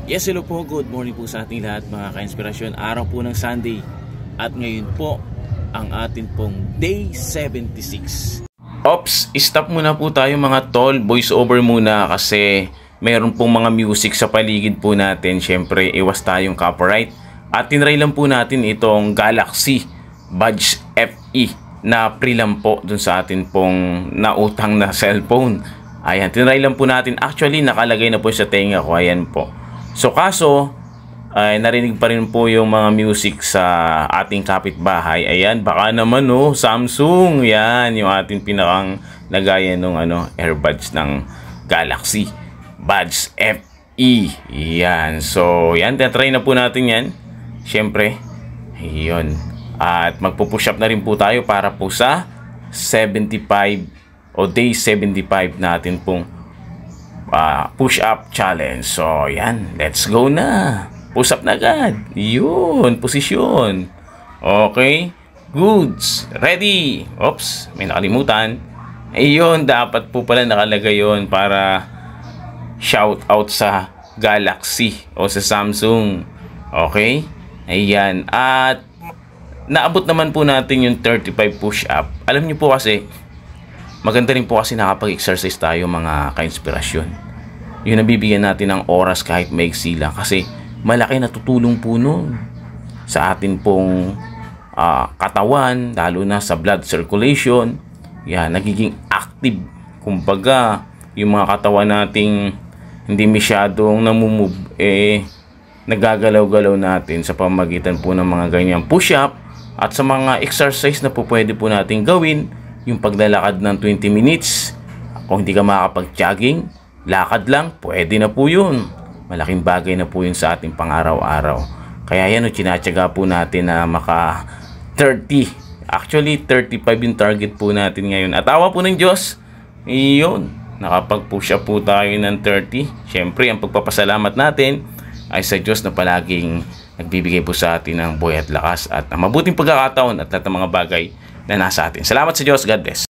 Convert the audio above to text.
Yes, hello po. Good morning po sa ating lahat mga ka-inspirasyon. Araw po ng Sunday. At ngayon po ang atin pong Day 76. Ops, stop muna po tayo mga tol. Voice over muna kasi mayroon pong mga music sa paligid po natin. Siyempre, iwas tayong copyright. At tinry lang po natin itong Galaxy Buds FE na free lang po dun sa atin pong nautang na cellphone. Ayan, tinry lang po natin. Actually, nakalagay na po sa tenga ko. Ayan po. So kaso, ay narinig pa rin po yung mga music sa ating kapitbahay. Ayan, baka naman Samsung. Yan, yung ating pinakang lagaya ng earbuds ng Galaxy Buds FE. Yan, so yan, try na po natin yan. Siyempre, yun. At magpo-push up na rin po tayo para po sa 75 o day 75 natin pong push up challenge. So yan, let's go na. Push up na agad. Yun, posisyon. Okay, goods, ready. Oops, may nakalimutan. Ayun, dapat po pala nakalagay yun para shout out sa Galaxy o sa Samsung. Okay, ayan. At naabot naman po natin yung 35 push up. Alam niyo po kasi maganda rin po kasi nakapag-exercise tayo mga ka-inspirasyon. Yung nabibigyan natin ng oras kahit maiksi lang. Kasi malaki na tutulong po nun sa atin pong katawan. Lalo na sa blood circulation. Yan, nagiging active. Kumbaga, yung mga katawan nating hindi masyadong namumove, nagagalaw-galaw natin sa pamamagitan po ng mga ganyang push-up. At sa mga exercise na po pwede po natin gawin, yung paglalakad ng 20 minutes, kung hindi ka makakapag-jogging, lakad lang, pwede na po yun. Malaking bagay na po yun sa ating pang-araw-araw. Kaya yan, tinatyaga po natin na maka 30. Actually, 35 yung target po natin ngayon. At awa po ng Diyos, yun, nakapag-push up po tayo ng 30. Siyempre, ang pagpapasalamat natin ay sa Diyos na palaging nagbibigay po sa atin ng buhay at lakas at mabuting pagkakataon at lahat ng mga bagay na nasa atin. Salamat sa Diyos. God bless.